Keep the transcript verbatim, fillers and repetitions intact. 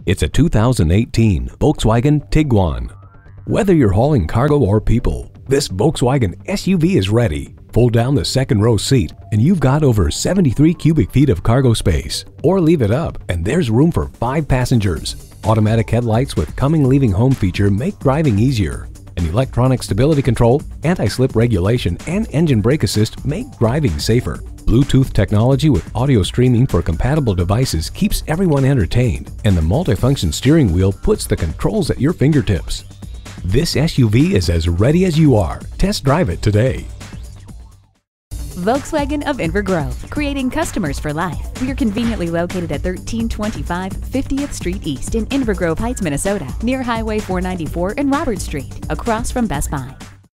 It's a two thousand eighteen Volkswagen Tiguan. Whether you're hauling cargo or people, this Volkswagen S U V is ready. Fold down the second row seat and you've got over seventy-three cubic feet of cargo space. Or leave it up and there's room for five passengers. Automatic headlights with coming leaving home feature make driving easier. And electronic stability control, anti-slip regulation, and engine brake assist make driving safer. Bluetooth technology with audio streaming for compatible devices keeps everyone entertained, and the multifunction steering wheel puts the controls at your fingertips. This S U V is as ready as you are. Test drive it today. Volkswagen of Inver Grove, creating customers for life. We are conveniently located at thirteen twenty-five fiftieth Street East in Inver Grove Heights, Minnesota, near Highway four ninety-four and Robert Street, across from Best Buy.